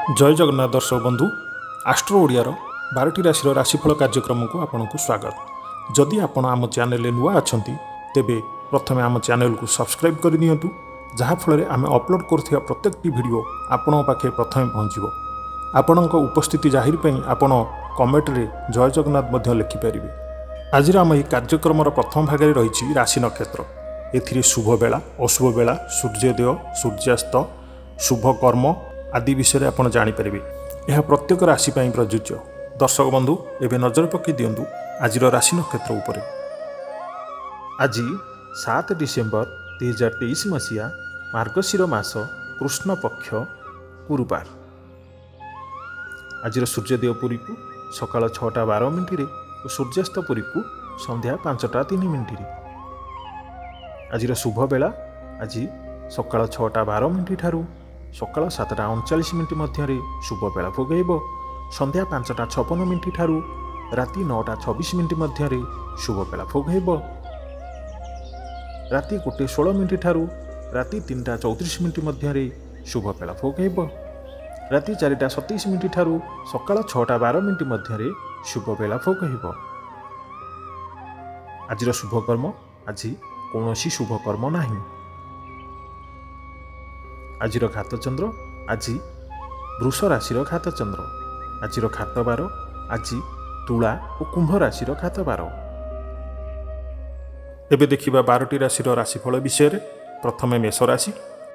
जय जगन्नाथ दर्शक बंधु आस्ट्रो ओडियार 12टी राशि राशिफल कार्यक्रम को आपन को स्वागत। जदि आपण आम चैनल नुआ अछंती तेबे प्रथमे आम चैनल को सब्सक्राइब कर दियंतु जहाँ फल आम अपलोड करथिया प्रत्येकटी वीडियो आपण पाखे प्रथमे पहुँचो। आपणक उपस्थिति जाहिर पई आपण कमेंट रे जय जगन्नाथ मध्य लिखि परिबे। आज आम यह कार्यक्रम प्रथम भाग में रही राशि नक्षत्र एथिरे शुभ बेला अशुभ बेला सूर्योदय सूर्यास्त शुभ कर्म आदि विषय आप जापर। यह प्रत्येक राशि प्रযোज्य। दर्शक बंधु एवं नजर पकई दिंतु आज राशि नक्षत्र उपर। आज 7 डिसेम्बर 2023 मसीहा मार्गशीर मास कृष्ण पक्ष गुरुवार। आज सूर्योदय पुरी को सकाल 6:12 और सूर्यास्त पुरी को संध्या 5:03। आज शुभ बेला आज सकाल 6:12 ठारू सकाल 7:39 मध्य शुभ बेला भोगैब। संध्या 5:56 ठारू राति 9:26 मध्य शुभ बेला भोगैब। राति 1:16 ठारू राति 3:34 मध्य शुभ बेला भोगैब। राति 4:27 ठारू सकाल 6:12 मध्य शुभ बेला भोगैब। आज शुभ कर्म आज कौनसी शुभ कर्म नहीं। आज घात चंद्र आज वृष राशि घात चंद्र। आज घात बार आज तुला और कुंभ राशि घात बार। एबे देखिबा 12टी राशि राशिफल विषय रे। प्रथमे मेष राशि।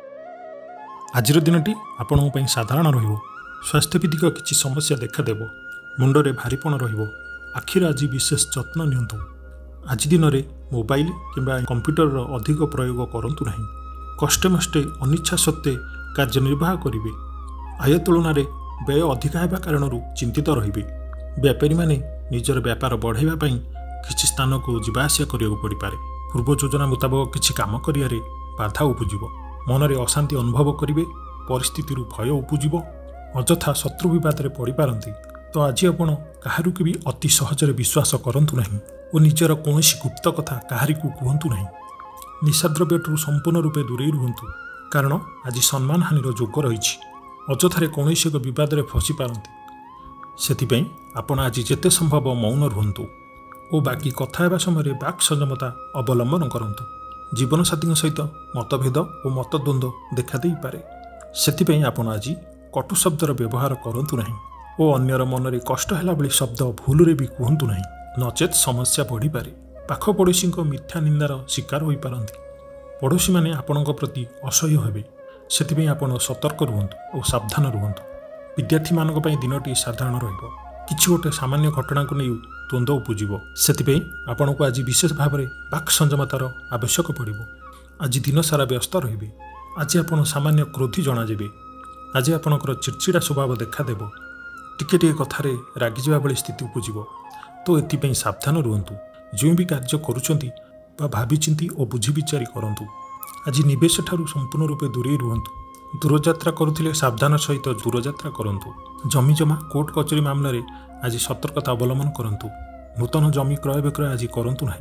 आज दिनटी आपन पई साधारण रहिबो। स्वास्थ्य विधिक किछि समस्या देखादेव। मुंडरे भारीपण रहिबो। आखिर आज विशेष जत्न नियंतु। आज दिन में मोबाइल किंबा कंप्यूटर अधिक प्रयोग करंतु नहीं। कष्टे मष्टे अनिच्छा सत्वे कार्यनिर्वाह करेंगे। आय तुलन में व्यय अधिक होगा कारण चिंतित रहिबे। व्यापारी माने निजर व्यापार बढ़ाइबा किछि स्थान को जीवाआसिया करिया पड़ी पारे। पूर्व योजना मुताबक किछि काम करियारे बाधा उपजिब। मन में अशांति अनुभव करेंगे। परिस्थिति भय उपजिब। अजथा शत्रु विवाद में पड़ पारती। तो आज आपण काहारुक भी अति सहजरे विश्वास करंतु नहीं और निजर कौनसी गुप्त कथा काहारी को कहतु नहीं। निशाद्रव्यठू संपूर्ण रूपे दूरे रुहतु कारण आज सम्मान हानिर जोग रही। अजथारे कौनसी एक विवाद में फसी पारती। सेथिपई आपण आज जेते संभव मौन रुहतु और बाकी कथा हेबा समय बाक संयमता अवलंबन करंतु। जीवनसाथी सहित मतभेद और मतद्वंद्व देखा दे पारे। सेथिपई आपण आज कटु शब्दर व्यवहार करंतु नहीं और अन्यर मन में कष्ट है भाई शब्द भूल भी कहतु नहीं। नचेत समस्या बढ़ी पारे। पाख पड़ोशी मिथ्या निंदार शिकार हो पारती। पड़ोशी मैंने आपण प्रति असह्य हेबे। सेथिपई आपण सतर्क रुहतु और सावधान रुहतु। विद्यार्थी मानक पई दिनटी साधारण रहिबो। किछि गोटे सामान्य घटना को नहीं द्वंद्व उपजिब। सेथिपई आपण को आज विशेष भाव में बाक संयमतार आवश्यक पड़िबो। आज दिन सारा व्यस्त रहिबे। आज आपण सामान्य क्रोधी जणाजिबे। आज आपणकर चिड़चिड़ा स्वभाव देखादेव। टिके टिके कथारे रागिजिबा भली स्थिति उपजिब। तो एथिपई सावधान रुहतु। जो भी कार्य करुछंती बा भावी चिंती और बुझी विचारी करंतु। आज निवेश ठारू संपूर्ण रूपे दूरे रुहतु। दूरयात्रा करुथिले सावधान सहित दूरयात्रा करंतु। जमी जमा कोर्ट कचेरी मामला रे आज सतर्कता अवलंबन करंतु। नूतन जमी क्रय विक्रय आज करंतु नहीं।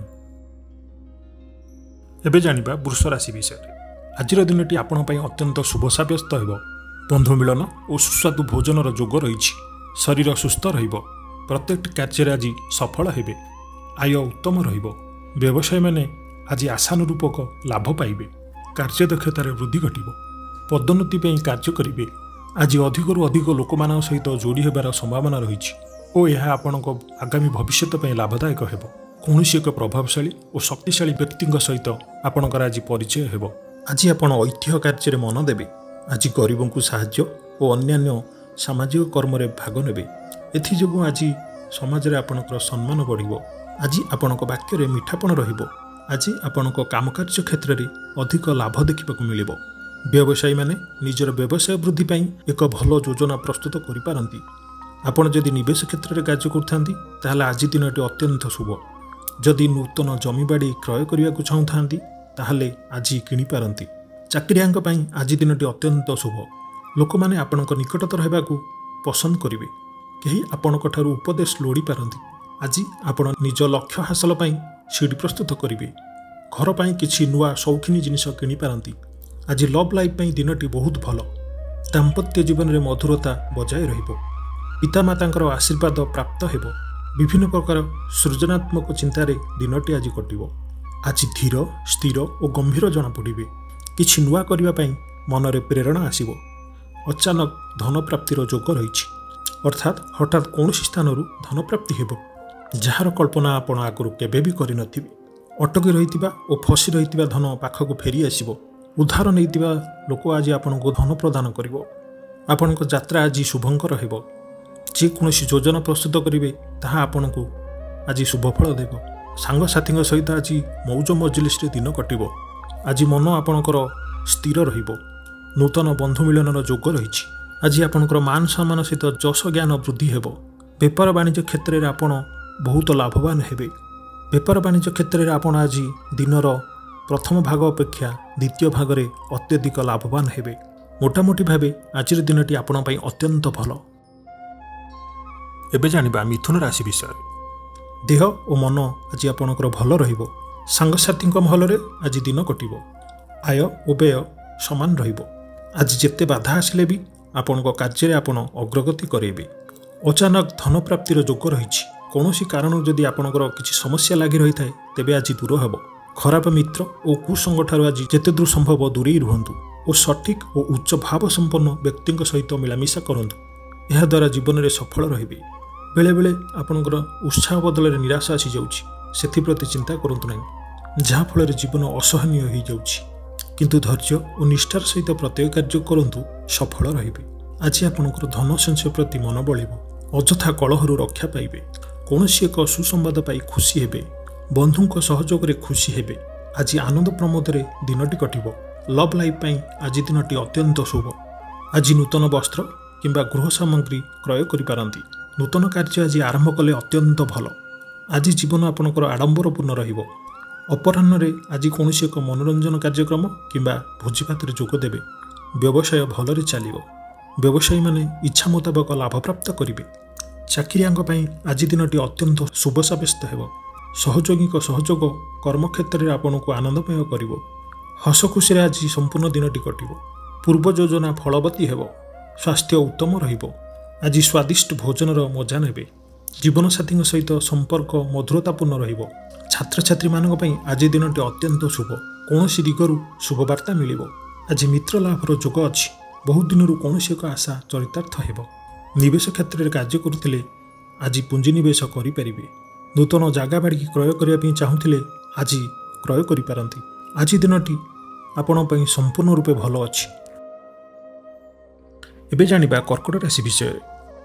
एबे जानिबा वृष राशि विषय। आज दिनटी आपण पई अत्यंत शुभ साब्यस्त हेबो। बंधु मिलन और सुस्वादु भोजनर जोग रही। शरीर सुस्थ रहिबो। प्रत्येक कार्य आज सफल हेबे। आय उत्तम रहिबो। व्यवसायी माने आज आशानुरूपक लाभ पाइबे। कार्यदक्षतार वृद्धि घटिबो। पदोन्नति पे कार्य करिबे। आज अधिकरु अधिक लोकमान सहित जोड़ी हेबार संभावना रही और यह आपणक आगामी भविष्य पे लाभदायक हेबो। कौनसी एक प्रभावशाली और शक्तिशाली व्यक्ति सहित आपणकर आज परिचय हेबो। आज आपण ऐतिह्य कार्य मन देबे। आज गरीबों को साहाय्य और अन्यान्य सामाजिक कर्म रे भाग नेबे। एथिजोगु आज समाज रे आपणकर सम्मान बढ़िबो। आज आपणक वाक्य रे मिठापण रहिबो। आज आपणक कामकार्य क्षेत्र में अधिक लाभ देखा मिलिबो। व्यवसायी माने निजर व्यवसाय वृद्धि पाई एक भल योजना प्रस्तुत करि पारंती। आपण जदि निवेश क्षेत्र में कार्य करथांती ताहले आज दिनटी अत्यंत शुभ। जदि नूतन जमी बाड़ी क्रय करने को चाहूथांती ताहले आज किनि पारंती। चाकरियांक पाई आज दिनटी अत्यंत शुभ। लोक माने आपणक निकटतर हेबाकू पसंद करिवे। केही आपणक ठारू उपदेश लोड़ी पारंती। आज आपण निज लक्ष्य हासिल पाई सीढ़ी प्रस्तुत करिवे। घर पाई किछि नुआ शौखिनी जिनिस किनि पारंती। आज लव लाइफ पाई दिनटी बहुत भल। ଦାମ୍ପତ୍ୟ ଜୀବନରେ ମଧୁରତା ବଜାୟ ରହିବ। ପିତାମାତାଙ୍କର ଆଶୀର୍ବାଦ ପ୍ରାପ୍ତ ହେବ। ବିଭିନ୍ନ ପ୍ରକାର ସୃଜନାତ୍ମକ ଚିନ୍ତାରେ ଦିନଟି ଆଜି କଟିବ। ଆଜି ଧୀର, ସ୍ଥିର ଓ ଗମ୍ଭୀର ଜଣାପଡ଼ିବେ। କିଛି ନୂଆ କରିବା ପାଇଁ ମନରେ ପ୍ରେରଣା ଆସିବ। ଅଚାନକ ଧନପ୍ରାପ୍ତିର ଯୋଗ ରହିଛି, ଅର୍ଥାତ୍ ହଠାତ୍ କୌଣସି ସ୍ଥାନରୁ ଧନପ୍ରାପ୍ତି ହେବ, ଯାହାର କଳ୍ପନା ଆପଣ ଆଗରୁ କେବେ ବି କରିନଥିବେ। ଅଟକି ରହିଥିବା ଓ ଫସି ରହିଥିବା ଧନ ପାଖକୁ ଫେରି ଆସିବ। ଉଦ୍ଧାର ନେଇଥିବା ଲୋକ ଆଜି ଆପଣଙ୍କୁ ଧନ ପ୍ରଦାନ କରିବ। ଆପଣଙ୍କ ଯାତ୍ରା ଆଜି ଶୁଭଙ୍କର ହେବ। ଯେକୌଣସି ଯୋଜନା ପ୍ରସ୍ତୁତ କରିବେ ତାହା ଆପଣଙ୍କୁ ଆଜି ଶୁଭଫଳ ଦେବ। ସାଙ୍ଗସାଥୀଙ୍କ ସହିତ ଆଜି ମୌଜ ମଜଲିସରେ ଦିନ କଟିବ। ଆଜି ମନ ଆପଣଙ୍କର ସ୍ଥିର ରହିବ। ନୂତନ ବନ୍ଧୁ ମିଳନର ଯୋଗ ରହିଛି। ଆଜି ଆପଣଙ୍କର ମାନ ସମ୍ମାନ ସହିତ ଯଶ ଜ୍ଞାନ ବୃଦ୍ଧି ହେବ। ବେପାର ବାଣିଜ୍ୟ କ୍ଷେତ୍ରରେ ଆପଣ ବହୁତ ଲାଭବାନ ହେବେ। ବେପାର ବାଣିଜ୍ୟ କ୍ଷେତ୍ରରେ ଆପଣ ଆଜି ଦିନର ପ୍ରଥମ ଭାଗ ଅପେକ୍ଷା ଦ୍ୱିତୀୟ ଭାଗରେ ଅତ୍ୟଧିକ ଲାଭବାନ ହେବେ। ମୋଟାମୋଟି ଭାବେ ଆଜିର ଦିନଟି ଆପଣଙ୍କ ପାଇଁ ଅତ୍ୟନ୍ତ ଭଲ। ଏବେ ଜାଣିବା ମିଥୁନ ରାଶି ବିଷୟରେ। ଦେହ ଓ ମନ ଆଜି ଆପଣଙ୍କର ଭଲ ରହିବ। ସାଙ୍ଗସାଥୀଙ୍କ ମହଲରେ ଆଜି ଦିନ କଟିବ। ଆୟ ଓ ବ୍ୟୟ ସମାନ ରହିବ। ଆଜି ଯେତେ ବାଧା ଆସିଲେ ବି ଆପଣଙ୍କ କାର୍ଯ୍ୟରେ ଆପଣ ଅଗ୍ରଗତି କରାଇବେ। ଅଚାନକ ଧନପ୍ରାପ୍ତିର ଯୋଗ ରହିଛି। କୌଣସି କାରଣରୁ ଯଦି ଆପଣଙ୍କର କିଛି ସମସ୍ୟା ଲାଗି ରହିଥାଏ ତେବେ ଆଜି ଦୂର ହେବ। ଖରାପ ମିତ୍ର ଓ କୁସଙ୍ଗଠାରୁ ଆଜି ଯେତେ ଦୂର ସମ୍ଭବ ଦୂରେଇ ରୁହନ୍ତୁ ଓ ସଠିକ୍ ଓ ଉଚ୍ଚ ଭାବ ସମ୍ପନ୍ନ ବ୍ୟକ୍ତିଙ୍କ ସହିତ ମିଳାମିଶା କରନ୍ତୁ। ଏହାଦ୍ୱାରା ଜୀବନରେ ସଫଳ ରହିବେ। ବେଳେବେଳେ ଆପଣଙ୍କର ଉତ୍ସାହ ବଦଳରେ ନିରାଶ ଆସିଯାଉଛି। ସେଥିପ୍ରତି ଚିନ୍ତା କରନ୍ତୁ ନାହିଁ, ଯାହାଫଳରେ ଜୀବନ ଅସହନୀୟ ହୋଇଯାଉଛି। କିନ୍ତୁ ଧୈର୍ଯ୍ୟ ଓ ନିଷ୍ଠାର ସହିତ ପ୍ରତ୍ୟେକ କାର୍ଯ୍ୟ କରନ୍ତୁ, ସଫଳ ରହିବେ। ଆଜି ଆପଣଙ୍କର ଧନ ସଞ୍ଚୟ ପ୍ରତି ମନ ବଳିବ। ଅଯଥା କଳହରୁ ରକ୍ଷା ପାଇବେ। କୌଣସି ଏକ ସୁସମ୍ବାଦ ପାଇ ଖୁସି ହେବେ। ବନ୍ଧୁଙ୍କ ସହଯୋଗରେ ଖୁସି ହେବେ। ଆଜି ଆନନ୍ଦ ପ୍ରମୋଦରେ ଦିନଟି କଟିବ। ଲଭ୍ ଲାଇଫ୍ ପାଇଁ ଆଜି ଦିନଟି ଅତ୍ୟନ୍ତ ଶୁଭ। ଆଜି ନୂତନ ବସ୍ତ୍ର କିମ୍ବା ଗୃହ ସାମଗ୍ରୀ କ୍ରୟ କରିପାରନ୍ତି। ନୂତନ କାର୍ଯ୍ୟ ଆଜି ଆରମ୍ଭ କଲେ ଅତ୍ୟନ୍ତ ଭଲ। ଆଜି ଜୀବନ ଆପଣଙ୍କର ଆଡ଼ମ୍ବରପୂର୍ଣ୍ଣ ରହିବ। ଅପରାହ୍ନରେ ଆଜି କୌଣସି ଏକ ମନୋରଞ୍ଜନ କାର୍ଯ୍ୟକ୍ରମ କିମ୍ବା ଭୋଜିଭାତରେ ଯୋଗ ଦେବେ। ବ୍ୟବସାୟ ଭଲରେ ଚାଲିବ। ବ୍ୟବସାୟୀମାନେ ଇଚ୍ଛା ମୁତାବକ ଲାଭପ୍ରାପ୍ତ କରିବେ। ଚାକିରିଆଙ୍କ ପାଇଁ ଆଜି ଦିନଟି ଅତ୍ୟନ୍ତ ଶୁଭ ସାବ୍ୟସ୍ତ ହେବ। ସହଯୋଗୀଙ୍କ ସହଯୋଗ କର୍ମକ୍ଷେତ୍ରରେ ଆପଣଙ୍କୁ ଆନନ୍ଦମୟ କରିବ। ହସ ଖୁସିରେ ଆଜି ସମ୍ପୂର୍ଣ୍ଣ ଦିନଟି କଟିବ। ପୂର୍ବ ଯୋଜନା ଫଳବତୀ ହେବ। ସ୍ୱାସ୍ଥ୍ୟ ଉତ୍ତମ ରହିବ। ଆଜି ସ୍ୱାଦିଷ୍ଟ ଭୋଜନର ମଜା ନେବେ। ଜୀବନସାଥୀଙ୍କ ସହିତ ସମ୍ପର୍କ ମଧୁରତାପୂର୍ଣ୍ଣ ରହିବ। ଛାତ୍ରଛାତ୍ରୀମାନଙ୍କ ପାଇଁ ଆଜି ଦିନଟି ଅତ୍ୟନ୍ତ ଶୁଭ। କୌଣସି ଦିଗରୁ ଶୁଭବାର୍ତ୍ତା ମିଳିବ। ଆଜି ମିତ୍ର ଲାଭର ଯୋଗ ଅଛି। ବହୁ ଦିନରୁ କୌଣସି ଏକ ଆଶା ଚରିତାର୍ଥ ହେବ। ନିବେଶ କ୍ଷେତ୍ରରେ କାର୍ଯ୍ୟ କରୁଥିଲେ ଆଜି ପୁଞ୍ଜିନିବେଶ କରିପାରିବେ। ନୂତନ ଜାଗା ବାଡ଼ି କ୍ରୟ କରିବା ପାଇଁ ଚାହୁଁଥିଲେ ଆଜି କ୍ରୟ କରିପାରନ୍ତି। ଆଜି ଦିନଟି ଆପଣଙ୍କ ପାଇଁ ସମ୍ପୂର୍ଣ୍ଣ ରୂପେ ଭଲ ଅଛି। ଏବେ ଜାଣିବା କର୍କଟ ରାଶି ବିଷୟରେ।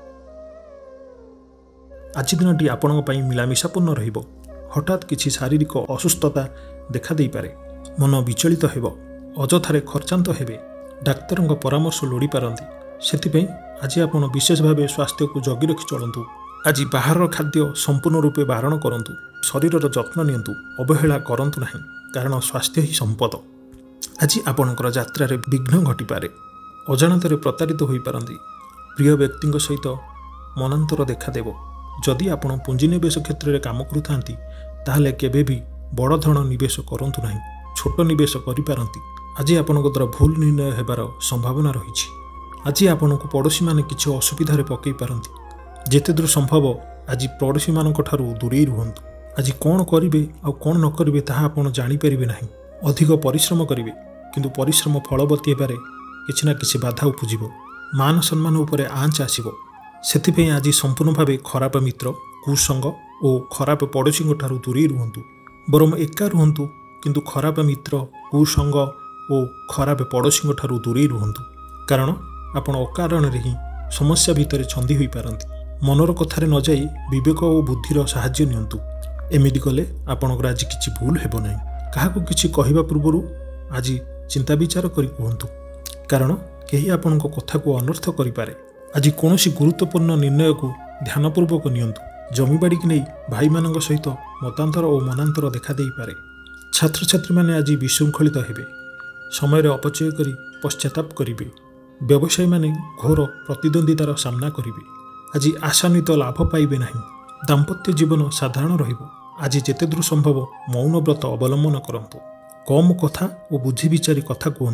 ଆଜି ଦିନଟି ଆପଣଙ୍କ ପାଇଁ ମିଳାମିଶାପୂର୍ଣ୍ଣ ରହିବ। ହଠାତ୍ କିଛି ଶାରୀରିକ ଅସୁସ୍ଥତା ଦେଖାଦେଇପାରେ। ମନ ବିଚଳିତ ହେବ। ଅଯଥାରେ ଖର୍ଚ୍ଚାନ୍ତ ହେବେ। ଡାକ୍ତରଙ୍କ ପରାମର୍ଶ ଲୋଡ଼ିପାରନ୍ତି। ସେଥିପାଇଁ ଆଜି ଆପଣ ବିଶେଷ ଭାବେ ସ୍ୱାସ୍ଥ୍ୟକୁ ଜଗି ରଖି ଚଳନ୍ତୁ। ଆଜି ବାହାରର ଖାଦ୍ୟ ସମ୍ପୂର୍ଣ୍ଣ ରୂପେ ବାରଣ କରନ୍ତୁ। ଶରୀରର ଯତ୍ନ ନିଅନ୍ତୁ। ଅବହେଳା କରନ୍ତୁ ନାହିଁ, କାରଣ ସ୍ୱାସ୍ଥ୍ୟ ହିଁ ସମ୍ପଦ। ଆଜି ଆପଣଙ୍କର ଯାତ୍ରାରେ ବିଘ୍ନ ଘଟିପାରେ। ଅଜାଣତରେ ପ୍ରତାରିତ ହୋଇପାରନ୍ତି। ପ୍ରିୟ ବ୍ୟକ୍ତିଙ୍କ ସହିତ ମନାନ୍ତର ଦେଖାଦେବ। ଯଦି ଆପଣ ପୁଞ୍ଜିନିବେଶ କ୍ଷେତ୍ରରେ କାମ କରୁଥାନ୍ତି ତାହେଲେ କେବେ ବି ବଡ଼ ଧରଣ ନିବେଶ କରନ୍ତୁ ନାହିଁ। ଛୋଟ ନିବେଶ କରିପାରନ୍ତି। ଆଜି ଆପଣଙ୍କ ଦ୍ୱାରା ଭୁଲ ନିର୍ଣ୍ଣୟ ହେବାର ସମ୍ଭାବନା ରହିଛି। ଆଜି ଆପଣଙ୍କୁ ପଡ଼ୋଶୀମାନେ କିଛି ଅସୁବିଧାରେ ପକାଇ ପାରନ୍ତି। ଯେତେ ଦୂର ସମ୍ଭବ ଆଜି ପଡ଼ୋଶୀମାନଙ୍କ ଠାରୁ ଦୂରେଇ ରୁହନ୍ତୁ। ଆଜି କ'ଣ କରିବେ ଆଉ କ'ଣ ନ କରିବେ ତାହା ଆପଣ ଜାଣିପାରିବେ ନାହିଁ। ଅଧିକ ପରିଶ୍ରମ କରିବେ, କିନ୍ତୁ ପରିଶ୍ରମ ଫଳବତୀ ହେବାରେ କିଛି ନା କିଛି ବାଧା ଉପୁଜିବ। ମାନ ସମ୍ମାନ ଉପରେ ଆଞ୍ଚ ଆସିବ। ସେଥିପାଇଁ ଆଜି ସମ୍ପୂର୍ଣ୍ଣ ଭାବେ ଖରାପ ମିତ୍ର, କୁସଙ୍ଗ ଓ ଖରାପ ପଡ଼ୋଶୀଙ୍କ ଠାରୁ ଦୂରେଇ ରୁହନ୍ତୁ। ବରଂ ଏକା ରୁହନ୍ତୁ, କିନ୍ତୁ ଖରାପ ମିତ୍ର, କୁସଙ୍ଗ ଓ ଖରାପ ପଡ଼ୋଶୀଙ୍କ ଠାରୁ ଦୂରେଇ ରୁହନ୍ତୁ। କାରଣ ଆପଣ ଅକାରଣରେ ହିଁ ସମସ୍ୟା ଭିତରେ ଛନ୍ଦି ହୋଇପାରନ୍ତି। ମନର କଥାରେ ନ ଯାଇ ବିବେକ ଓ ବୁଦ୍ଧିର ସାହାଯ୍ୟ ନିଅନ୍ତୁ। ଏମିତି କଲେ ଆପଣଙ୍କର ଆଜି କିଛି ଭୁଲ ହେବ ନାହିଁ। କାହାକୁ କିଛି କହିବା ପୂର୍ବରୁ ଆଜି ଚିନ୍ତା ବିଚାର କରି କୁହନ୍ତୁ, କାରଣ କେହି ଆପଣଙ୍କ କଥାକୁ ଅନର୍ଥ କରିପାରେ। ଆଜି କୌଣସି ଗୁରୁତ୍ୱପୂର୍ଣ୍ଣ ନିର୍ଣ୍ଣୟକୁ ଧ୍ୟାନପୂର୍ବକ ନିଅନ୍ତୁ। ଜମିବାଡ଼ିକୁ ନେଇ ଭାଇମାନଙ୍କ ସହିତ ମତାନ୍ତର ଓ ମନାନ୍ତର ଦେଖାଦେଇପାରେ। ଛାତ୍ରଛାତ୍ରୀମାନେ ଆଜି ବିଶୃଙ୍ଖଳିତ ହେବେ। ସମୟରେ ଅପଚୟ କରି ପଶ୍ଚାତାପ କରିବେ। ବ୍ୟବସାୟୀମାନେ ଘୋର ପ୍ରତିଦ୍ୱନ୍ଦ୍ୱିତାର ସାମ୍ନା କରିବେ। ଆଜି ଆଶାନ୍ୱିତ ଲାଭ ପାଇବେ ନାହିଁ। ଦାମ୍ପତ୍ୟ ଜୀବନ ସାଧାରଣ ରହିବ। ଆଜି ଯେତେ ଦୂର ସମ୍ଭବ ମୌନ ବ୍ରତ ଅବଲମ୍ବନ କରନ୍ତୁ। କମ୍ କଥା ଓ ବୁଝି ବିଚାରି କଥା କୁହନ୍ତୁ।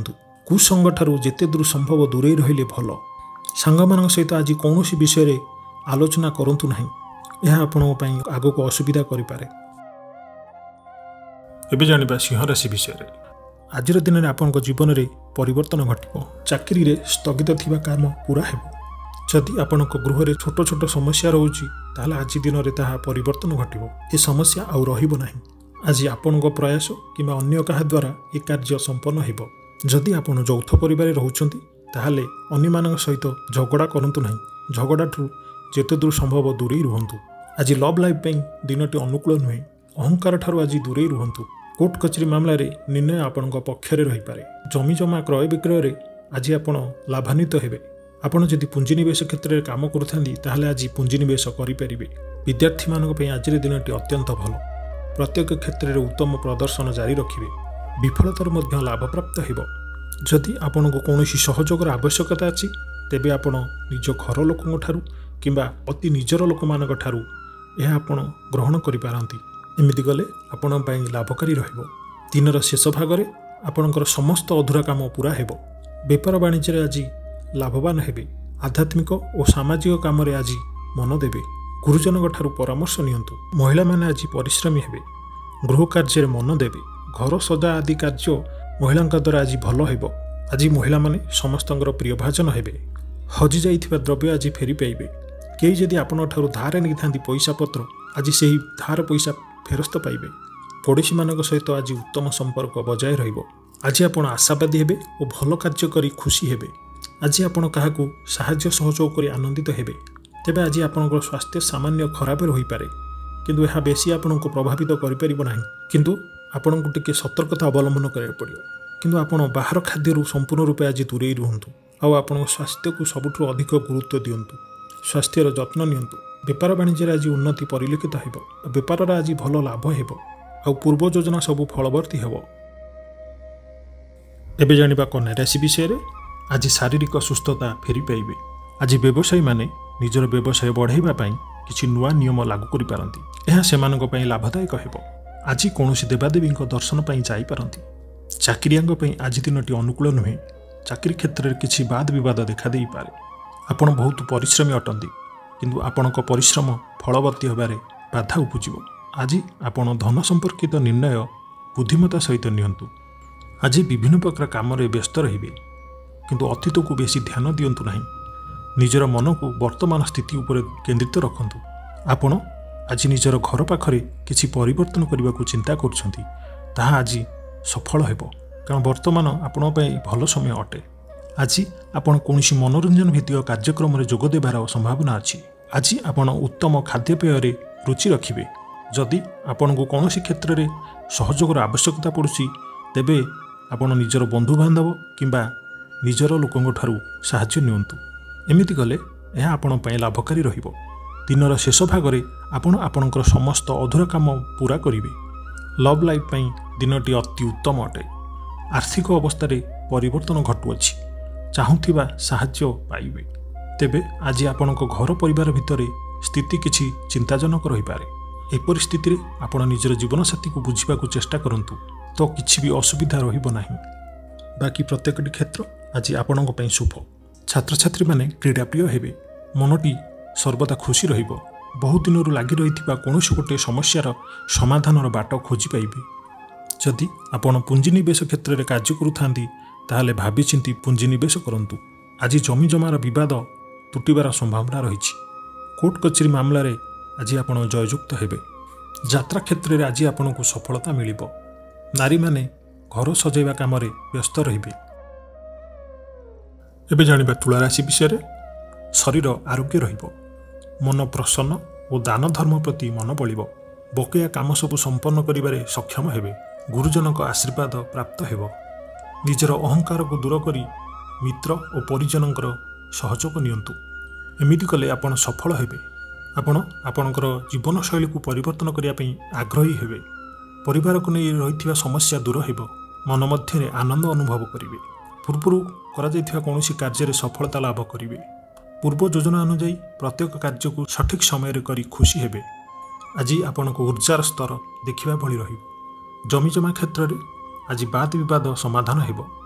କୁସଙ୍ଗଠାରୁ ଯେତେ ଦୂର ସମ୍ଭବ ଦୂରେଇ ରହିଲେ ଭଲ। ସାଙ୍ଗମାନଙ୍କ ସହିତ ଆଜି କୌଣସି ବିଷୟରେ ଆଲୋଚନା କରନ୍ତୁ ନାହିଁ, ଏହା ଆପଣଙ୍କ ପାଇଁ ଆଗକୁ ଅସୁବିଧା କରିପାରେ। ଏବେ ଜାଣିବା ସିଂହ ରାଶି ବିଷୟରେ। ଆଜିର ଦିନରେ ଆପଣଙ୍କ ଜୀବନରେ ପରିବର୍ତ୍ତନ ଘଟିବ। ଚାକିରିରେ ସ୍ଥଗିତ ଥିବା କାମ ପୂରା ହେବ। ଯଦି ଆପଣଙ୍କ ଗୃହରେ ଛୋଟ ଛୋଟ ସମସ୍ୟା ରହୁଛି ତାହେଲେ ଆଜି ଦିନରେ ତାହା ପରିବର୍ତ୍ତନ ଘଟିବ। ଏ ସମସ୍ୟା ଆଉ ରହିବ ନାହିଁ। ଆଜି ଆପଣଙ୍କ ପ୍ରୟାସ କିମ୍ବା ଅନ୍ୟ କାହା ଦ୍ୱାରା ଏ କାର୍ଯ୍ୟ ସମ୍ପନ୍ନ ହେବ। ଯଦି ଆପଣ ଯୌଥ ପରିବାରରେ ରହୁଛନ୍ତି ତାହେଲେ ଅନ୍ୟମାନଙ୍କ ସହିତ ଝଗଡ଼ା କରନ୍ତୁ ନାହିଁ। ଝଗଡ଼ାଠୁ ଯେତେ ଦୂର ସମ୍ଭବ ଦୂରେଇ ରୁହନ୍ତୁ। ଆଜି ଲଭ୍ ଲାଇଫ୍ ପାଇଁ ଦିନଟି ଅନୁକୂଳ ନୁହେଁ। ଅହଙ୍କାର ଠାରୁ ଆଜି ଦୂରେଇ ରୁହନ୍ତୁ। କୋର୍ଟ କଚେରୀ ମାମଲାରେ ନିର୍ଣ୍ଣୟ ଆପଣଙ୍କ ପକ୍ଷରେ ରହିପାରେ। ଜମିଜମା କ୍ରୟ ବିକ୍ରୟରେ ଆଜି ଆପଣ ଲାଭାନ୍ୱିତ ହେବେ। ଆପଣ ଯଦି ପୁଞ୍ଜିନିବେଶ କ୍ଷେତ୍ରରେ କାମ କରୁଥାନ୍ତି ତାହେଲେ ଆଜି ପୁଞ୍ଜିନିବେଶ କରିପାରିବେ। ବିଦ୍ୟାର୍ଥୀମାନଙ୍କ ପାଇଁ ଆଜିର ଦିନଟି ଅତ୍ୟନ୍ତ ଭଲ। ପ୍ରତ୍ୟେକ କ୍ଷେତ୍ରରେ ଉତ୍ତମ ପ୍ରଦର୍ଶନ ଜାରି ରଖିବେ। ବିଫଳତାରୁ ମଧ୍ୟ ଲାଭପ୍ରାପ୍ତ ହେବ। ଯଦି ଆପଣଙ୍କୁ କୌଣସି ସହଯୋଗର ଆବଶ୍ୟକତା ଅଛି ତେବେ ଆପଣ ନିଜ ଘର ଲୋକଙ୍କ ଠାରୁ କିମ୍ବା ଅତି ନିଜର ଲୋକମାନଙ୍କ ଠାରୁ ଏହା ଆପଣ ଗ୍ରହଣ କରିପାରନ୍ତି। ଏମିତି କଲେ ଆପଣଙ୍କ ପାଇଁ ଲାଭକାରୀ ରହିବ। ଦିନର ଶେଷ ଭାଗରେ ଆପଣଙ୍କର ସମସ୍ତ ଅଧୁରା କାମ ପୂରା ହେବ। ବେପାର ବାଣିଜ୍ୟରେ ଆଜି ଲାଭବାନ ହେବେ। ଆଧ୍ୟାତ୍ମିକ ଓ ସାମାଜିକ କାମରେ ଆଜି ମନ ଦେବେ। ଗୁରୁଜନଙ୍କ ଠାରୁ ପରାମର୍ଶ ନିଅନ୍ତୁ। ମହିଳାମାନେ ଆଜି ପରିଶ୍ରମୀ ହେବେ। ଗୃହ କାର୍ଯ୍ୟରେ ମନ ଦେବେ। ଘର ସଜା ଆଦି କାର୍ଯ୍ୟ ମହିଳାଙ୍କ ଦ୍ୱାରା ଆଜି ଭଲ ହେବ। ଆଜି ମହିଳାମାନେ ସମସ୍ତଙ୍କର ପ୍ରିୟ ଭାଜନ ହେବେ। ହଜିଯାଇଥିବା ଦ୍ରବ୍ୟ ଆଜି ଫେରି ପାଇବେ। କେହି ଯଦି ଆପଣଙ୍କ ଠାରୁ ଧାର ନେଇଥାନ୍ତି ପଇସା ପତ୍ର ଆଜି ସେହି ଧାର ପଇସା ଫେରସ୍ତ ପାଇବେ। ପଡ଼ୋଶୀମାନଙ୍କ ସହିତ ଆଜି ଉତ୍ତମ ସମ୍ପର୍କ ବଜାୟ ରହିବ। ଆଜି ଆପଣ ଆଶାବାଦୀ ହେବେ ଓ ଭଲ କାର୍ଯ୍ୟ କରି ଖୁସି ହେବେ। ଆଜି ଆପଣ କାହାକୁ ସାହାଯ୍ୟ ସହଯୋଗ କରି ଆନନ୍ଦିତ ହେବେ। ତେବେ ଆଜି ଆପଣଙ୍କର ସ୍ୱାସ୍ଥ୍ୟ ସାମାନ୍ୟ ଖରାପ ରହିପାରେ, କିନ୍ତୁ ଏହା ବେଶୀ ଆପଣଙ୍କୁ ପ୍ରଭାବିତ କରିପାରିବ ନାହିଁ। କିନ୍ତୁ ଆପଣଙ୍କୁ ଟିକେ ସତର୍କତା ଅବଲମ୍ବନ କରିବାକୁ ପଡ଼ିବ। କିନ୍ତୁ ଆପଣ ବାହାର ଖାଦ୍ୟରୁ ସମ୍ପୂର୍ଣ୍ଣ ରୂପେ ଆଜି ଦୂରେଇ ରୁହନ୍ତୁ ଆଉ ଆପଣଙ୍କ ସ୍ୱାସ୍ଥ୍ୟକୁ ସବୁଠୁ ଅଧିକ ଗୁରୁତ୍ୱ ଦିଅନ୍ତୁ। ସ୍ୱାସ୍ଥ୍ୟର ଯତ୍ନ ନିଅନ୍ତୁ। ବେପାର ବାଣିଜ୍ୟରେ ଆଜି ଉନ୍ନତି ପରିଲକ୍ଷିତ ହେବ। ବେପାରରେ ଆଜି ଭଲ ଲାଭ ହେବ ଆଉ ପୂର୍ବ ଯୋଜନା ସବୁ ଫଳବର୍ତ୍ତୀ ହେବ। ଏବେ ଜାଣିବା କନ୍ୟା ରାଶି ବିଷୟରେ। ଆଜି ଶାରୀରିକ ସୁସ୍ଥତା ଫେରି ପାଇବେ। ଆଜି ବ୍ୟବସାୟୀମାନେ ନିଜର ବ୍ୟବସାୟ ବଢ଼ାଇବା ପାଇଁ କିଛି ନୂଆ ନିୟମ ଲାଗୁ କରିପାରନ୍ତି। ଏହା ସେମାନଙ୍କ ପାଇଁ ଲାଭଦାୟକ ହେବ। ଆଜି କୌଣସି ଦେବାଦେବୀଙ୍କ ଦର୍ଶନ ପାଇଁ ଯାଇପାରନ୍ତି। ଚାକିରିଆଙ୍କ ପାଇଁ ଆଜି ଦିନଟି ଅନୁକୂଳ ନୁହେଁ। ଚାକିରି କ୍ଷେତ୍ରରେ କିଛି ବାଦ ବିବାଦ ଦେଖାଦେଇପାରେ। ଆପଣ ବହୁତ ପରିଶ୍ରମୀ ଅଟନ୍ତି, କିନ୍ତୁ ଆପଣଙ୍କ ପରିଶ୍ରମ ଫଳବର୍ତ୍ତୀ ହେବାରେ ବାଧା ଉପୁଜିବ। ଆଜି ଆପଣ ଧନ ସମ୍ପର୍କିତ ନିର୍ଣ୍ଣୟ ବୁଦ୍ଧିମତା ସହିତ ନିଅନ୍ତୁ। ଆଜି ବିଭିନ୍ନ ପ୍ରକାର କାମରେ ବ୍ୟସ୍ତ ରହିବେ, କିନ୍ତୁ ଅତୀତକୁ ବେଶୀ ଧ୍ୟାନ ଦିଅନ୍ତୁ ନାହିଁ। ନିଜର ମନକୁ ବର୍ତ୍ତମାନ ସ୍ଥିତି ଉପରେ କେନ୍ଦ୍ରିତ ରଖନ୍ତୁ। ଆପଣ ଆଜି ନିଜର ଘର ପାଖରେ କିଛି ପରିବର୍ତ୍ତନ କରିବାକୁ ଚିନ୍ତା କରୁଛନ୍ତି, ତାହା ଆଜି ସଫଳ ହେବ, କାରଣ ବର୍ତ୍ତମାନ ଆପଣଙ୍କ ପାଇଁ ଭଲ ସମୟ ଅଟେ। ଆଜି ଆପଣ କୌଣସି ମନୋରଞ୍ଜନ ଭିତ୍ତିକ କାର୍ଯ୍ୟକ୍ରମରେ ଯୋଗ ଦେବାର ସମ୍ଭାବନା ଅଛି। ଆଜି ଆପଣ ଉତ୍ତମ ଖାଦ୍ୟପେୟରେ ରୁଚି ରଖିବେ। ଯଦି ଆପଣଙ୍କୁ କୌଣସି କ୍ଷେତ୍ରରେ ସହଯୋଗର ଆବଶ୍ୟକତା ପଡ଼ୁଛି ତେବେ ଆପଣ ନିଜର ବନ୍ଧୁବାନ୍ଧବ କିମ୍ବା ନିଜର ଲୋକଙ୍କ ଠାରୁ ସାହାଯ୍ୟ ନିଅନ୍ତୁ। ଏମିତି କଲେ ଏହା ଆପଣଙ୍କ ପାଇଁ ଲାଭକାରୀ ରହିବ। ଦିନର ଶେଷ ଭାଗରେ ଆପଣ ଆପଣଙ୍କର ସମସ୍ତ ଅଧୁରା କାମ ପୂରା କରିବେ। ଲଭ୍ ଲାଇଫ୍ ପାଇଁ ଦିନଟି ଅତି ଉତ୍ତମ ଅଟେ। ଆର୍ଥିକ ଅବସ୍ଥାରେ ପରିବର୍ତ୍ତନ ଘଟୁଅଛି। ଚାହୁଁଥିବା ସାହାଯ୍ୟ ପାଇବେ। ତେବେ ଆଜି ଆପଣଙ୍କ ଘର ପରିବାର ଭିତରେ ସ୍ଥିତି କିଛି ଚିନ୍ତାଜନକ ରହିପାରେ। ଏପରି ସ୍ଥିତିରେ ଆପଣ ନିଜର ଜୀବନସାଥୀକୁ ବୁଝିବାକୁ ଚେଷ୍ଟା କରନ୍ତୁ, ତ କିଛି ବି ଅସୁବିଧା ରହିବ ନାହିଁ। ବାକି ପ୍ରତ୍ୟେକଟି କ୍ଷେତ୍ର ଆଜି ଆପଣଙ୍କ ପାଇଁ ଶୁଭ। ଛାତ୍ରଛାତ୍ରୀମାନେ କ୍ରୀଡ଼ାପ୍ରିୟ ହେବେ। ମନଟି ସର୍ବଦା ଖୁସି ରହିବ। ବହୁ ଦିନରୁ ଲାଗି ରହିଥିବା କୌଣସି ଗୋଟିଏ ସମସ୍ୟାର ସମାଧାନର ବାଟ ଖୋଜି ପାଇବେ। ଯଦି ଆପଣ ପୁଞ୍ଜିନିବେଶ କ୍ଷେତ୍ରରେ କାର୍ଯ୍ୟ କରୁଥାନ୍ତି ତାହେଲେ ଭାବିଚିନ୍ତି ପୁଞ୍ଜିନିବେଶ କରନ୍ତୁ। ଆଜି ଜମିଜମାର ବିବାଦ ତୁଟିବାର ସମ୍ଭାବନା ରହିଛି। କୋର୍ଟ କଚେରୀ ମାମଲାରେ ଆଜି ଆପଣ ଜୟଯୁକ୍ତ ହେବେ। ଯାତ୍ରା କ୍ଷେତ୍ରରେ ଆଜି ଆପଣଙ୍କୁ ସଫଳତା ମିଳିବ। ନାରୀମାନେ ଘର ସଜାଇବା କାମରେ ବ୍ୟସ୍ତ ରହିବେ। ଏବେ ଜାଣିବା ତୁଳା ରାଶି ବିଷୟରେ। ଶରୀର ଆରୋଗ୍ୟ ରହିବ। ମନ ପ୍ରସନ୍ନ ଓ ଦାନ ଧର୍ମ ପ୍ରତି ମନ ବଳିବ। ବକେୟା କାମ ସବୁ ସମ୍ପନ୍ନ କରିବାରେ ସକ୍ଷମ ହେବେ। ଗୁରୁଜନଙ୍କ ଆଶୀର୍ବାଦ ପ୍ରାପ୍ତ ହେବ। ନିଜର ଅହଙ୍କାରକୁ ଦୂର କରି ମିତ୍ର ଓ ପରିଜନଙ୍କର ସହଯୋଗ ନିଅନ୍ତୁ। ଏମିତି କଲେ ଆପଣ ସଫଳ ହେବେ। ଆପଣ ଆପଣଙ୍କର ଜୀବନଶୈଳୀକୁ ପରିବର୍ତ୍ତନ କରିବା ପାଇଁ ଆଗ୍ରହୀ ହେବେ। ପରିବାରକୁ ନେଇ ରହିଥିବା ସମସ୍ୟା ଦୂର ହେବ। ମନ ମଧ୍ୟରେ ଆନନ୍ଦ ଅନୁଭବ କରିବେ। ପୂର୍ବରୁ କରାଯାଇଥିବା କୌଣସି କାର୍ଯ୍ୟରେ ସଫଳତା ଲାଭ କରିବେ। ପୂର୍ବ ଯୋଜନା ଅନୁଯାୟୀ ପ୍ରତ୍ୟେକ କାର୍ଯ୍ୟକୁ ସଠିକ୍ ସମୟରେ କରି ଖୁସି ହେବେ। ଆଜି ଆପଣଙ୍କ ଉର୍ଜାର ସ୍ତର ଦେଖିବା ଭଳି ରହିବ। ଜମିଜମା କ୍ଷେତ୍ରରେ ଆଜି ବାଦ ବିବାଦ ସମାଧାନ ହେବ।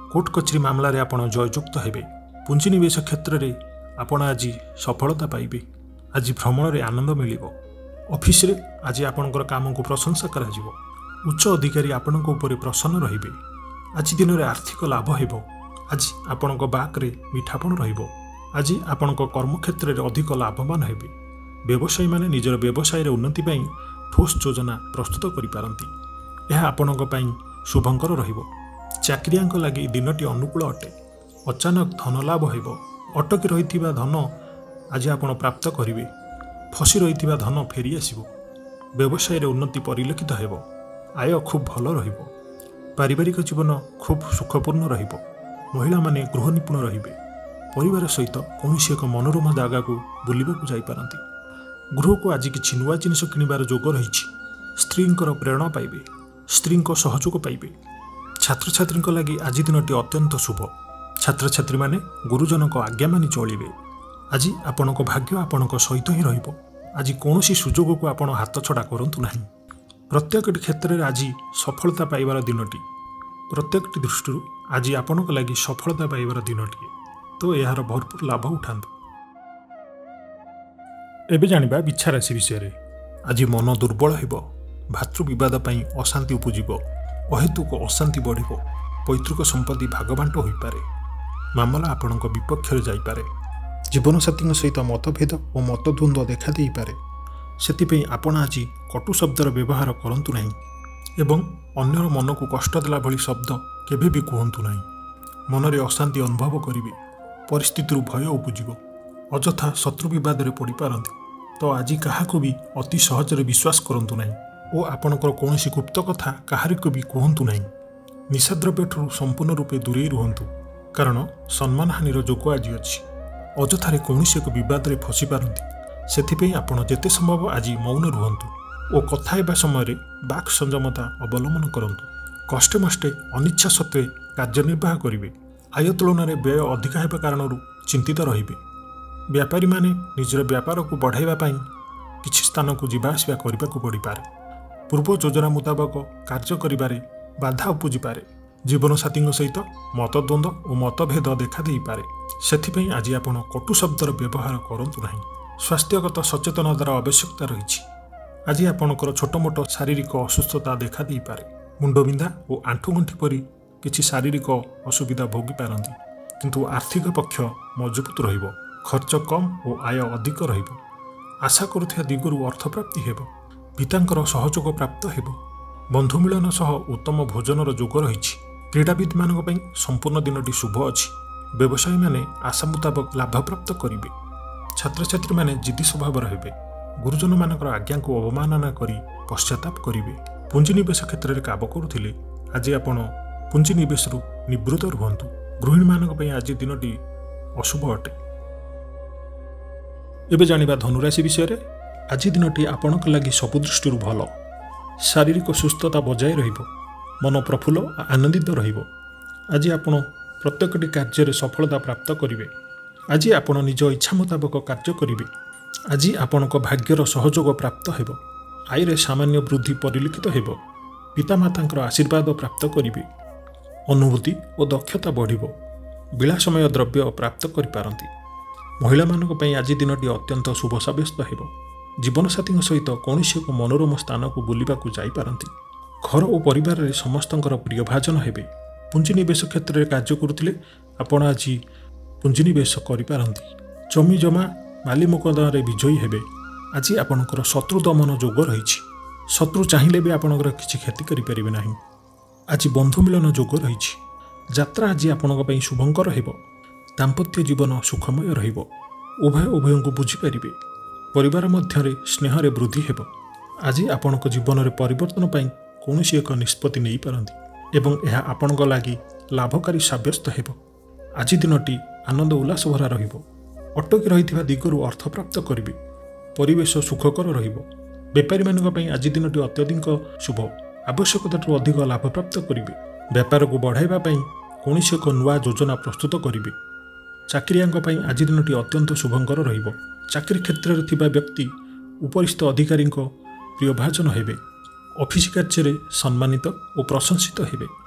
कोर्ट कचेरी मामलें आपण जययुक्त हेबे। पुंजीनिवेश क्षेत्र में आपण आज सफलता पाइबे। आज भ्रमण में आनंद मिलिबो। ऑफिस रे आज आपणकर काम को प्रशंसा करा जिवो। उच्च अधिकारी आपणक ऊपर प्रसन्न रहिबे। आज दिन में आर्थिक लाभ हेबो। आज आपणक बाकरे मिठापण रहिबो। आज आपणक कर्मक्षेत्र में अधिक लाभवान हेबे। व्यवसायी माने निजर व्यवसाय रे उन्नति पई ठोस योजना प्रस्तुत करि पारंती। यह आपणक पई शुभंकर रहिबो। चाकरियांक लागि दिनटी अनुकूल अटे। अचानक धन लाभ हेबो। अटकी रहिथिबा धन आज आपण प्राप्त करिवे। फसी रहिथिबा धन फेरी आसिबो। व्यवसाय रे उन्नति परिलक्षित हेबो। आय खूब भल रहिबो। पारिवारिक जीवन खूब सुखपूर्ण रहिबो। महिला माने गृह निपुण रहिबे। परिवार सहित कौनसी एक मनोरम जगह को बुलिबाकू जाई पारंती। गृह को आज किछि नुआ जिनिस किनिबार जोग रहिछि। स्त्रींकर प्रेरणा पाइबे। स्त्रींक सहयोग पाइबे। छात्र छात्री लगी आज दिनटी अत्यंत शुभ। छात्र छात्री माने गुरुजनक आज्ञा मानि चलिबे। आज आपणक भाग्य आपणक सहित ही रहिबो। आज कौनसी सुजोग को आपण हाथ छड़ा करंतु नाही। प्रत्येक क्षेत्र में आज सफलता पाइबार दिनटी। प्रत्येक दृष्टि आज आपणक लगी सफलता पाइबार दिनटी। तो यार भरपूर लाभ उठांतु। एबे जानिबा बिच्छा राशि विषय। आज मन दुर्बल हेबो। भातृ विवाद पई अशांति उपजिबो। अहेतुक अशांति बढ़िबो। पैतृक संपत्ति भागबांट होई पारे। मामला आपणक विपक्ष रे जाई पारे। जीवनसाथी सहित मतभेद और मतद्वंद्व देखा देई पारे। सेतिपई आपण आज कटु शब्दर व्यवहार करंतु नाही एवं अन्यर मन को कष्ट देला भली शब्द केबे भी कहंतु नाही। मन रे अशांति अनुभव करिवे। परिस्थिति भय उपजिबो। अजथा शत्रु विवाद रे पड़ी पारंती। तो आज काहाको भी अति सहज रे विश्वास करंतु नाही और आपणकर कौनसी गुप्त कथा काहारिको भी कहंतु नाही। निशाद्रव्यठू संपूर्ण रूपे दूरे रुहंतु। कारण सम्मान हानिर जोग आज अछि। अजथारे कौनसी एक विवाद रे फसी पारंती। सेथिपई आपण जेते संभव आज मौन रुहंतु और कथा हेबा समय रे बाक संयमता अवलंबन करंतु। कष्टे मष्टे अनिच्छा सत्वे कार्यनिर्वाह करिवे। आय तुलन में व्यय अधिक हेबा कारणरू चिंतित रहिबे। व्यापारी माने निजर व्यापार को बढ़ाइबा पई किछि स्थान को जीवा आसिबा करिबाकू पड़ी पारे। पूर्व योजना मुताबक कार्य करिबारे बाधा उपजी पारे। जीवनसाथी सहित मतद्वंद्व और मतभेद देखा देई पारे। सेथिपई आज आपण कटु शब्दर व्यवहार करंतु नाही। स्वास्थ्यगत सचेतनतार आवश्यकता रही। आज आपणकर छोट मोट शारीरिक असुस्थता देखा देई पारे। मुंडबिंधा और आंठुगंठी परी किछि शारीरिक असुविधा भोगी पारंती। किंतु आर्थिक पक्ष मजबूत रहिबो। खर्च कम और आय अधिक रहिबो। आशा करुथिया दिगरु अर्थ प्राप्ति हेबो। पितांकर सहयोग प्राप्त हेबो। बंधु मिलन सह उत्तम भोजनर जोग रहिछि। क्रीडाविद मानक पई संपूर्ण दिनटी शुभ अछि। व्यवसायी माने आशा मुताबक लाभ प्राप्त करिवे। छात्र छात्री माने जिद्दी स्वभाव रहिबे। गुरुजन मानकर आज्ञा को अवमानना करी पश्चाताप करिवे। पुंजीनिवेश क्षेत्र में काम करुथिले आज आपण पुंजीनिवेश निवृत्त रुहंतु। गृहिणी मानक पई आज दिनटी अशुभ अटे। एबे जानिबा धनुराशि विषय। आज दिनटी आपणक लागि सबु दृष्टि भल। शारीरिक सुस्थता बजाय रहिबो। मन प्रफुल्ल और आनंदित रहिबो। आज आपण प्रत्येकटी कार्य सफलता प्राप्त करिवे। आज आपण निज इच्छा मुताबक कार्य करिवे। आज आपणक भाग्यर सहयोग प्राप्त हेबो। आय रे सामान्य वृद्धि परिलक्षित हेबो। पितामातांकर आशीर्वाद प्राप्त करिवे। अनुभूति और दक्षता बढ़िबो। विलासमय द्रव्य प्राप्त करि पारंती। महिला मानक पई आज दिनटी अत्यंत शुभ साब्यस्त हेबो। जीवनसाथी सहित कौनसी एक मनोरम स्थान को बुलिबाकू जाई पारंती। घर और परिवार रे समस्तंकर प्रिय भाजन हेबे। पुंजीनिवेश क्षेत्र में कार्य करुथिले आपण आज पुंजीनिवेश करि पारंती। जमी जमा माली मुकदमा रे विजयी हेबे। आज आपणकर शत्रु दमन जोग रहिछि। शत्रु चाहिए भी आपणकर किछि क्षति करि परिबे नाही। आज बंधु मिलन जोग रहिछि। यात्रा आज आपणक पई शुभंकर हेबो। दाम्पत्य जीवन सुखमय रहिबो। उभय उभय को बुझी पारिबे। परिवार मध्य स्नेह रे वृद्धि हेबो। आज आपणक जीवन रे परिवर्तन पई कौनसी एक निष्पत्ति नहीं पारंती एवं यह आपणक लागि लाभकारी साब्यस्त हेबो। आज दिनटी आनंद उल्लास भरा रहिबो। अटकी रहिथिबा दिगरु अर्थ प्राप्त करिवे। परिवेश सुखकर रहिबो। व्यापारी मानक पई आज दिनटी अत्यधिक शुभ। आवश्यकताठू अधिक लाभ प्राप्त करिवे। व्यापार को बढ़ाइबा पई कौनसी एक नुआ योजना प्रस्तुत करिवे। चाकरियांक पई आज दिनटी अत्यंत शुभंकर रहिबो। चाकरी क्षेत्र में थिबा व्यक्ति उपरिस्थ अधिकारी प्रियभाजन हेबे। ऑफिस कार्य सम्मानित और प्रशंसित हेबे।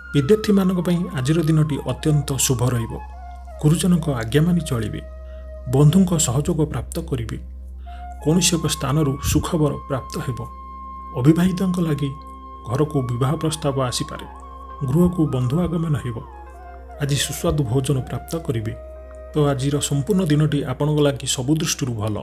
विद्यार्थी आज दिन अत्यंत शुभ रहिब। गुरुजन आज्ञा मानि चलिबे। बंधु सहयोग प्राप्त करेंगे। कौन एक स्थान सुखबर प्राप्त हेब। अविवाहित लगी घर को विवाह प्रस्ताव आसीपे। गृह को बंधु आगमन हेब। आज सुस्वादु भोजन प्राप्त करेंगे। तो आज संपूर्ण दिनटी आपण लगी सबु दृष्टि भल।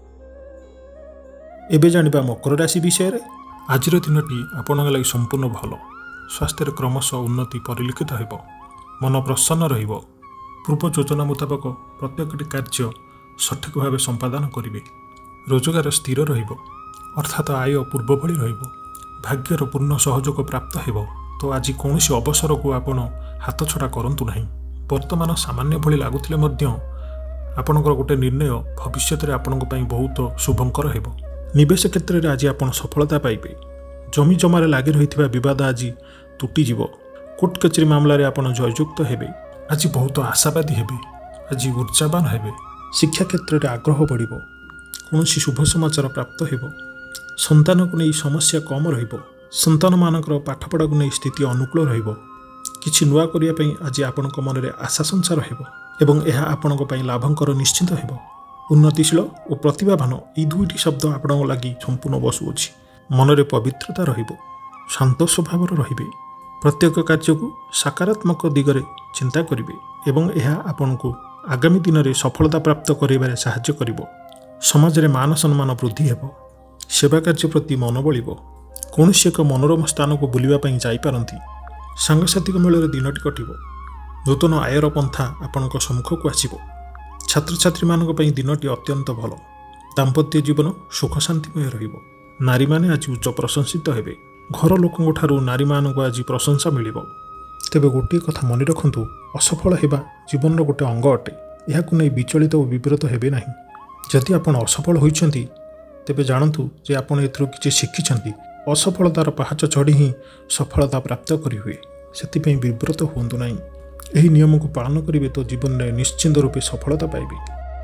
एबे जानिबा मकर राशि विषय। आज दिनटी आपण लगी संपूर्ण भल। स्वास्थ्य क्रमशः उन्नति परिलक्षित हेब। मन प्रसन्न रहिब। पूर्व योजना मुताबक प्रत्येकटी कार्य सठिक भाव संपादन करेंगे। रोजगार स्थिर रहिब। अर्थात आय पूर्व भली रहिब। भाग्यर पूर्ण सहयोग प्राप्त हेब। तो आज कौन अवसर को आपण हाथ छड़ा करंतु नहीं। वर्तमान सामान्य भली लागुथिले मध्य आपणकर गोटे निर्णय भविष्य में आपण बहुत शुभंकर हेब। निवेश क्षेत्र में आज आपण सफलता पाइबे। जमी जमार लगी रही बद आज तुटीज। कोर्ट कचेरी मामलें आपड़ जययुक्त हेबे। आज बहुत आशावादी हेबे। आज ऊर्जावान हेबे। शिक्षा क्षेत्र में आग्रह बढ़। कौन शुभ समाचार प्राप्त हेब। संतान को नहीं समस्या कम रहिब। संतान मानकर पाठपढ़ा को नहीं स्थिति अनुकूल रहिब। किछि नुआ करिया पई आज आपणक मन में आशा संसार हेब एवं यह आपणक पई लाभंकर निश्चित हेब। उन्नतिशील और प्रतिभावान ये दुईटी शब्द आपणक लगी संपूर्ण बसुअछि। मनरे पवित्रता रहिब। शांत स्वभाव रहिबे। प्रत्येक कार्य को सकारात्मक दिगरे चिंता करिबे एवं यह आपनको आगामी दिन में सफलता प्राप्त करिबारे सहाय्य करिबो। समाज रे मान सम्मान वृद्धि हेब। सेवा कार्य प्रति मन बलिब। कौन एक मनोरम स्थान को बुलिबा पई जाई पारंती। सांगसाथिक मेल दिनटी कटिब। नूतन आयर पंथा आपणक सम्मुख को आसिब। छात्र छात्री मानक पई दिनटी अत्यंत भल। दाम्पत्य जीवन सुख शांतिमय रहिब। नारी माने आज उच्च प्रशंसित हेबे। घर लोकों ठारू नारी मानक आज प्रशंसा मिलिब। तेबे गोटे कथा मन रखंतु, असफल हेबा जीवन गोटे अंग अटे। यहाकु नै विचलित और विब्रत हेबे नाही। जदि आपण असफल होइछंती तेबे जानतु जे आपण एथरो किछि शिखिछंती। असफलतार पहाच चढ़ी ही सफलता प्राप्त करि हुए। सेतिपई विब्रत हुअन्तु नाही। एही नियम को पालन करिवे तो जीवन में निश्चिंत रूपे सफलता पाइबे।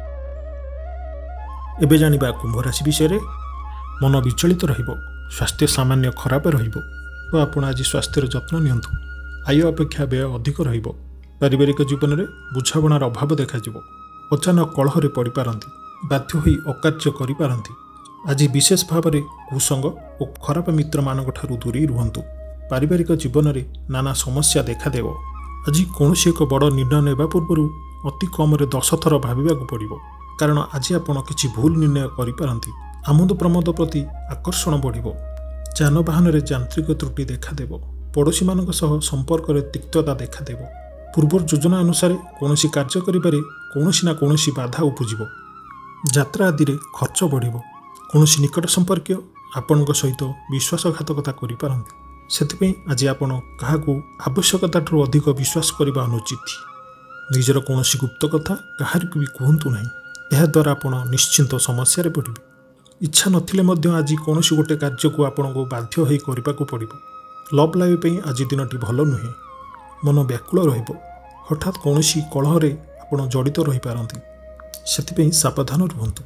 एबे जानिबा कुंभ राशि विषय। मन विचलित रहिब। स्वास्थ्य सामान्य खराब रहिब। तो आपण आज स्वास्थ्यर जत्न नियंतु। आय अपेक्षा व्यय अधिक रहिब। पारिवारिक जीवन में बुझाबणार अभाव देखाजिब। अचानक कलहरे पड़ पारंती। बाध्य होई अकार्य करि पारंती। आज विशेष भाव में कुसंग और खराब मित्र मानक ठारू दूरी रुहंतु। पारिवारिक जीवन में नाना समस्या देखादेव। आज कौन एक बड़ निर्णय नेबा पूर्व अति कम 10 थर भाविबाकु पड़िबो। कारण आज आपण किछि भूल निर्णय करि पारंती। आमोद प्रमोद प्रति आकर्षण बढ़िबो। जानवाहन में यांत्रिक त्रुटि देखादेव। पड़ोशी मानक सह संपर्क में तिक्तता देखादेव। पूर्व योजना अनुसार कौन कार्य करिबारे कौनसी ना कौनसी बाधा उपजिब। यात्रा आदि रे खर्च बढ़िबो। कौन निकट संपर्क आपण सहित विश्वासघातकता करि पारंती। सेतिपई आज आपण काहाकू आवश्यकता ठूँ अधिक विश्वास करबा अनुचित। निजर कौन गुप्त कथा काहारिकु भी कहतु नहीं। यह द्वारा आपण निश्चिंत समस्या पड़िबे। इच्छा नथिले मध्य आज कौन गोटे कार्य को आपण को बाध्य होई करबाकू पड़िबो। लव लाइफ पे आज दिनटी भल नुहे। मन व्याकुल रहिबो। हठात कौन कलहरे आपण जड़ित रही पारंती। सेतिपई सावधान रुहंतु।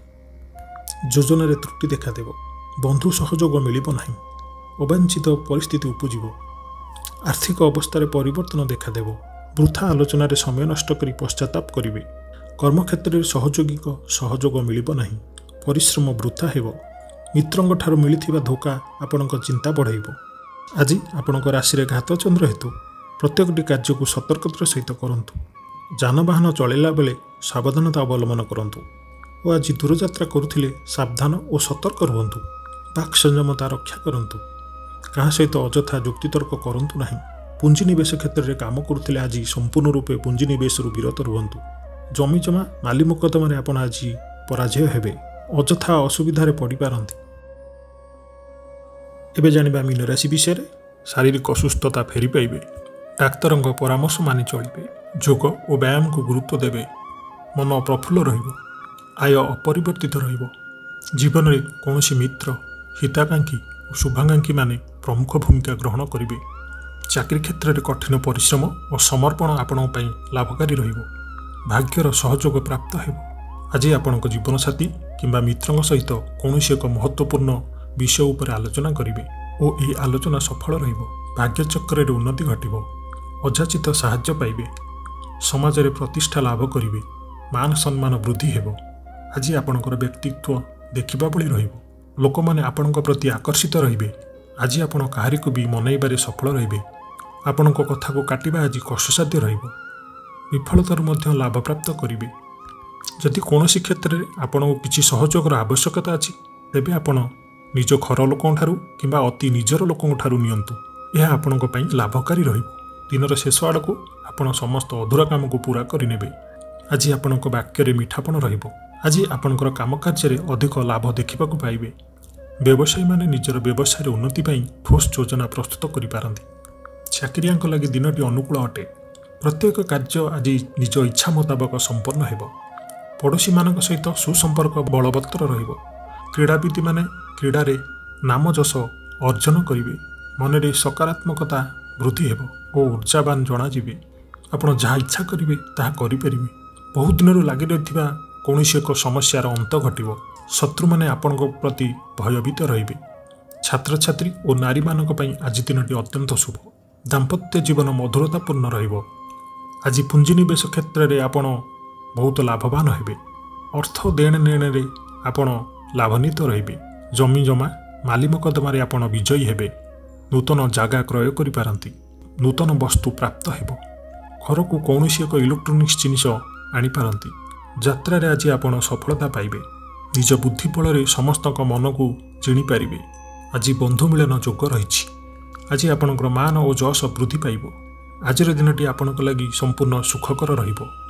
योजन रे त्रुटि देखादेव। बंधु सहयोग मिलिब नाही। अवांछित परिस्थिति उपजिब। आर्थिक अवस्था परिवर्तन देखादेव। वृथा आलोचन रे समय नष्ट करी पश्चाताप करिवे। कर्मक्षेत्र में सहयोगी सहयोग मिलिब नाही। परिश्रम वृथा हेब। मित्रंग ठारू मिलिथिबा धोखा आपणक चिंता बढ़ाइब। आज आपणक राशि घात चंद्र हेतु प्रत्येकटी कार्य को सतर्कतार सहित करंतु। जानवाहन चलैला बेले सावधानता अवलंबन करंतु। और आज दूरयात्रा करुथिले सावधान और सतर्क रुहंतु। बाक संयमता रक्षा करंतु। कहा सहित अजथा जुक्तितर्क करंतु नाही। पुंजीनिवेश क्षेत्र में काम करुथिले आज संपूर्ण रूपे पुंजीनिवेश विरत रुहंतु। जमी जमा माली मुकदमा रे आपण आज पराजय हेबे। अजथा असुविधारे पड़ी पारंती। एबे जानिबा मीन राशि विषय। शारीरिक असुस्थता फेरी पाइबे। डाक्तरंग परामर्श मानि चलिबे। योग और व्यायाम को गुरुत्व देबे। मन प्रफुल्ल रहिबो। आय अपरिवर्तित रहिबो। जीवन में कौन मित्र हिताकांक्षी और शुभाकांक्षी माने प्रमुख भूमिका ग्रहण करेंगे। चाकरी क्षेत्र में कठिन परिश्रम और समर्पण आपण पई लाभकारी रहिबो। भाग्यर सहयोग प्राप्त हेबो। आज आपण जीवनसाथी किंबा मित्रंग सहित कौन एक महत्वपूर्ण विषय उपर आलोचना करेंगे और यह आलोचना सफल रहिबो। भाग्य चक्र उन्नति घटिबो। ଅଯାଚିତ ସାହାଯ୍ୟ ପାଇବେ, ସମାଜରେ ପ୍ରତିଷ୍ଠା ଲାଭ କରିବେ, ମାନ ସମ୍ମାନ ବୃଦ୍ଧି ହେବ। ଆଜି ଆପଣଙ୍କର ବ୍ୟକ୍ତିତ୍ୱ ଦେଖିବା ଭଳି ରହିବ। ଲୋକମାନେ ଆପଣଙ୍କ ପ୍ରତି ଆକର୍ଷିତ ରହିବେ। ଆଜି ଆପଣ କାହାରିକୁ ବି ମନେଇବାରେ ସଫଳ ରହିବେ। ଆପଣଙ୍କ କଥାକୁ କାଟିବା ଆଜି କଷ୍ଟସାଧ୍ୟ ରହିବ। ବିଫଳତାରୁ ମଧ୍ୟ ଲାଭପ୍ରାପ୍ତ କରିବେ। ଯଦି କୌଣସି କ୍ଷେତ୍ରରେ ଆପଣଙ୍କୁ କିଛି ସହଯୋଗର ଆବଶ୍ୟକତା ଅଛି, ତେବେ ଆପଣ ନିଜ ଘର ଲୋକଙ୍କଠାରୁ କିମ୍ବା ଅତି ନିଜର ଲୋକଙ୍କଠାରୁ ନିଅନ୍ତୁ। ଏହା ଆପଣଙ୍କ ପାଇଁ ଲାଭକାରୀ ରହିବ। ଦିନର ଶେଷ ଆଡ଼କୁ ଆପଣ ସମସ୍ତ ଅଧୁରା କାମକୁ ପୂରା କରିନେବେ। ଆଜି ଆପଣଙ୍କ ବାକ୍ୟରେ ମିଠାପଣ ରହିବ। ଆଜି ଆପଣଙ୍କର କାମକାର୍ଯ୍ୟରେ ଅଧିକ ଲାଭ ଦେଖିବାକୁ ପାଇବେ। ବ୍ୟବସାୟୀମାନେ ନିଜର ବ୍ୟବସାୟରେ ଉନ୍ନତି ପାଇଁ ଠୋସ୍ ଯୋଜନା ପ୍ରସ୍ତୁତ କରିପାରନ୍ତି। ଚାକିରିଆଙ୍କ ଲାଗି ଦିନଟି ଅନୁକୂଳ ଅଟେ। ପ୍ରତ୍ୟେକ କାର୍ଯ୍ୟ ଆଜି ନିଜ ଇଚ୍ଛା ମୁତାବକ ସମ୍ପନ୍ନ ହେବ। ପଡ଼ୋଶୀମାନଙ୍କ ସହିତ ସୁସମ୍ପର୍କ ବଳବତ୍ତର ରହିବ। କ୍ରୀଡ଼ାବିତମାନେ କ୍ରୀଡ଼ାରେ ନାମ ଯଶ ଅର୍ଜନ କରିବେ। ମନରେ ସକାରାତ୍ମକତା ବୃଦ୍ଧି ହେବ ଓ ଉର୍ଜାବାନ ଜଣାଯିବେ। ଆପଣ ଯାହା ଇଚ୍ଛା କରିବେ ତାହା କରିପାରିବେ। ବହୁ ଦିନରୁ ଲାଗି ରହିଥିବା କୌଣସି ଏକ ସମସ୍ୟାର ଅନ୍ତ ଘଟିବ। ଶତ୍ରୁମାନେ ଆପଣଙ୍କ ପ୍ରତି ଭୟଭୀତ ରହିବେ। ଛାତ୍ରଛାତ୍ରୀ ଓ ନାରୀମାନଙ୍କ ପାଇଁ ଆଜି ଦିନଟି ଅତ୍ୟନ୍ତ ଶୁଭ। ଦାମ୍ପତ୍ୟ ଜୀବନ ମଧୁରତାପୂର୍ଣ୍ଣ ରହିବ। ଆଜି ପୁଞ୍ଜିନିବେଶ କ୍ଷେତ୍ରରେ ଆପଣ ବହୁତ ଲାଭବାନ ହେବେ। ଅର୍ଥ ଦେଣନେଣରେ ଆପଣ ଲାଭାନ୍ୱିତ ରହିବେ। ଜମି ଜମା ମାଲି ମକଦ୍ଦମାରେ ଆପଣ ବିଜୟୀ ହେବେ। ନୂତନ ଜାଗା କ୍ରୟ କରିପାରନ୍ତି। ନୂତନ ବସ୍ତୁ ପ୍ରାପ୍ତ ହେବ। ଘରକୁ କୌଣସି ଏକ ଇଲେକ୍ଟ୍ରୋନିକ୍ସ ଜିନିଷ ଆଣିପାରନ୍ତି। ଯାତ୍ରାରେ ଆଜି ଆପଣ ସଫଳତା ପାଇବେ। ନିଜ ବୁଦ୍ଧି ବଳରେ ସମସ୍ତଙ୍କ ମନକୁ ଜିଣିପାରିବେ। ଆଜି ବନ୍ଧୁ ମିଳନ ଯୋଗ ରହିଛି। ଆଜି ଆପଣଙ୍କର ମାନ ଓ ଯଶ ବୃଦ୍ଧି ପାଇବ। ଆଜିର ଦିନଟି ଆପଣଙ୍କ ଲାଗି ସମ୍ପୂର୍ଣ୍ଣ ସୁଖକର ରହିବ।